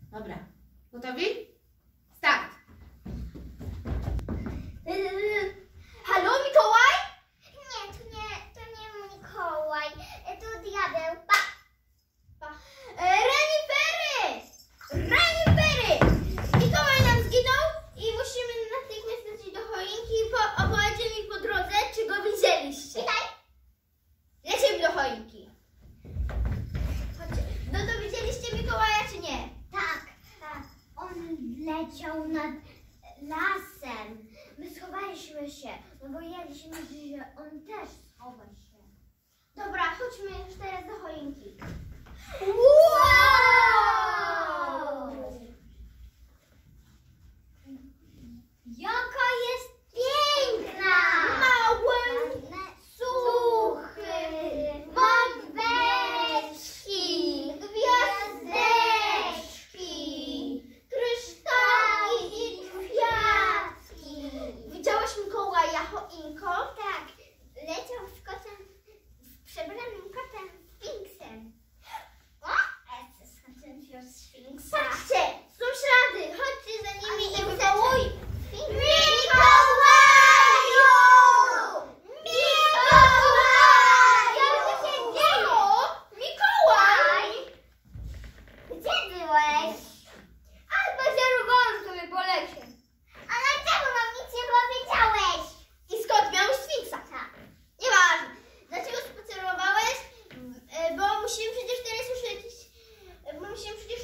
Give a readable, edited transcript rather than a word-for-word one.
Dobra. Gotowi? Start! Halo, Mikołaj? Nie, to nie Mikołaj. To diabeł. Renifery! Renifery! Mikołaj nam zginął i musimy natychmiast lecieć do choinki. Opowiedzcie mi po drodze, czy go widzieliście. Lecimy do choinki. Chodźcie. No to widzieliście Mikołaja, czy nie? Tak. On leciał nad lasem. My schowaliśmy się, no bo jeliśmy, że on też schowa się. Dobra, chodźmy już teraz do choinki. Wow! Jaka jest piękna! Małe, suchy, bąbeczki, gwiazdeczki, kryształki i kwiatki. Widziałaś Mikołaja, choinko? Tak, leciał z kotem, z przebranym kotem Sfinksem. O, z kotem Sfinksa. Patrzcie, są ślady, chodźcie za nimi i wywołuj. Mikołaju! Mikołaju! Co się dzieje? Mikołaj! Gdzie byłeś? A spacerowałam sobie po lesie. Ale czemu nam nic nie powiedziałeś? I skąd miałeś Sfinksa? Tak. Nieważne. Dlaczego spacerowałeś? Bo musimy przecież teraz już lecieć. Bo musimy przecież